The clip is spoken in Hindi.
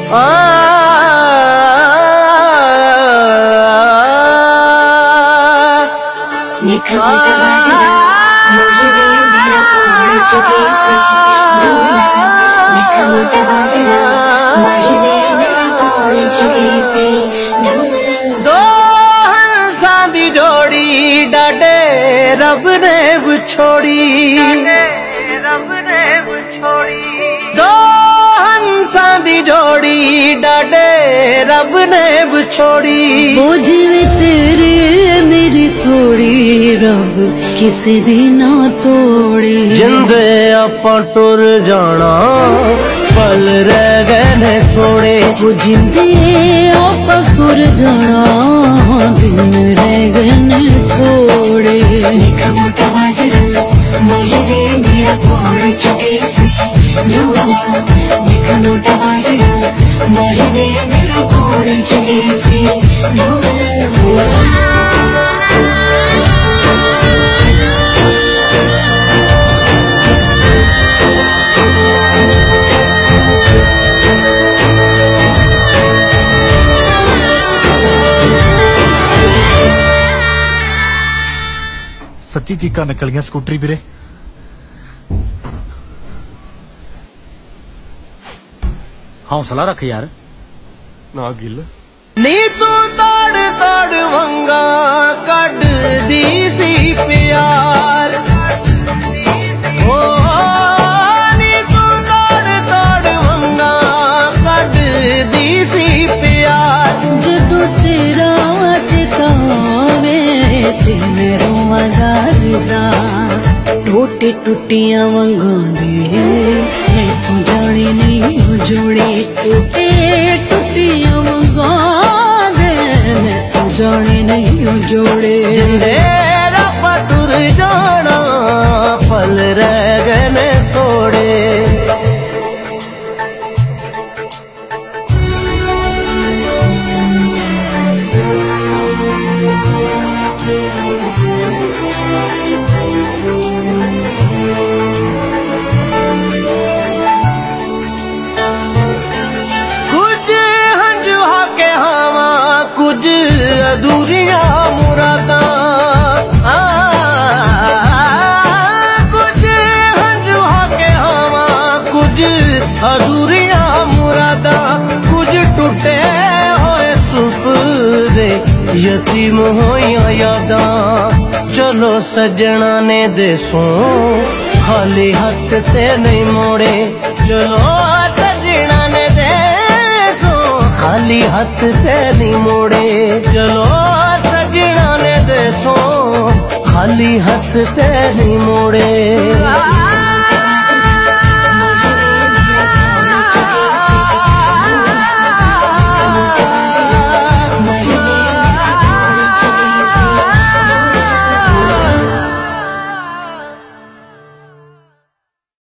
निखा बेटा बाजरा मोहे दे मेरा कोड़ चुके से दूल्हा निखा बेटा बाजरा मोहे दे मेरा कोड़ चुके से दूल्हा दो हंसां दी जोड़ी डाडे रब ने विछोड़ी दो हंसां दी जोड़ी डाडे रब ने विछोड़ी बोझ वे तेरे मेरी थोड़ी रब किसी दी ना तोड़ी जिंदे आपां टुर जाना पल रह गए ने थोड़े वो जिंदे आपां टुर जाना दिन रह गए ने थोड़े निखा मोटा बाजरा मोहे दे मेरा कोड़ चुके से दूल्हा निखा मोटा बाजरा मोहे दे मेरा कोड़ चुके से दूल्हा सच्ची चीका निकलियां स्कूटरी वीरे। हौसला रख यार ना गिल नी तू तोड़ तोड़ वंगा कड दी सी प्यार ओ नी तू तोड़ तोड़ वंगा कड दी सी प्यार जदों तेरा चितावे ते मेरो आजाद सा टूटे टुटियां वंगां दे मैं तू जाने नहीं जोड़े टूटे टुटियां वंगां दे मैं तू जाने नहीं जोड़े जिंदे रब्बा टुर जाना पल रह गए ने थोड़े अधूरियां मुरादा कुछ हंजू के हवा कुछ अधूरियां मुरादा कुछ टूटे होए सुफरे यतीम होइया यादा चलो सजना ने देसो खाली हाथ ते नहीं मोड़े चलो सजना ने देसो खाली हाथ ते नहीं मोड़े चलो सजना ने देसो खाली हाथ ते नहीं मोड़े।